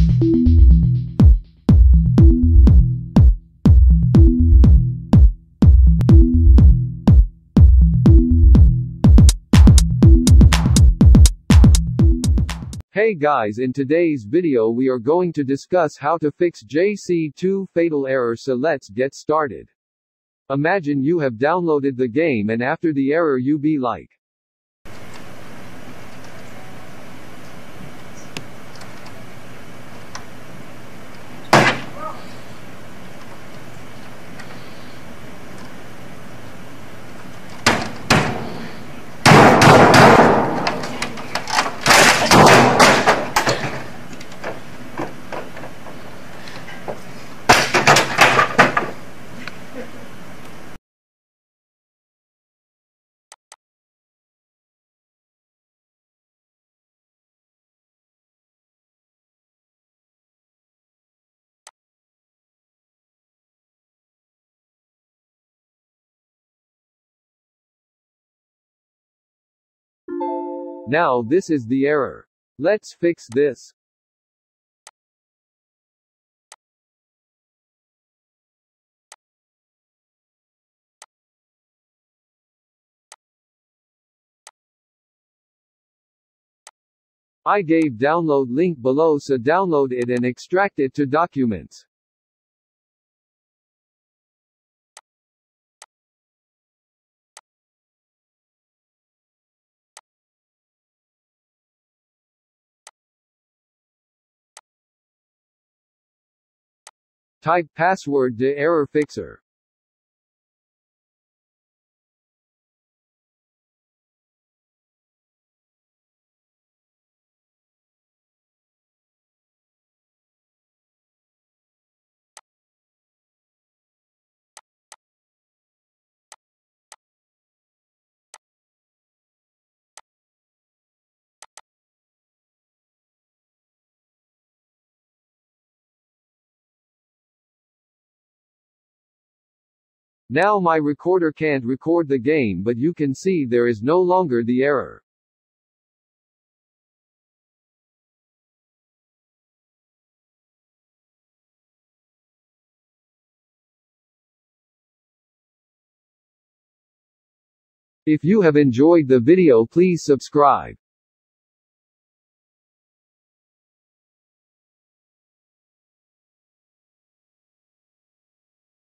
Hey guys, in today's video we are going to discuss how to fix JC2 fatal error, so let's get started. Imagine you have downloaded the game and after the error you be like, now this is the error. Let's fix this. I gave download link below, so download it and extract it to documents. Type password to error fixer. Now my recorder can't record the game, but you can see there is no longer the error. If you have enjoyed the video, please subscribe.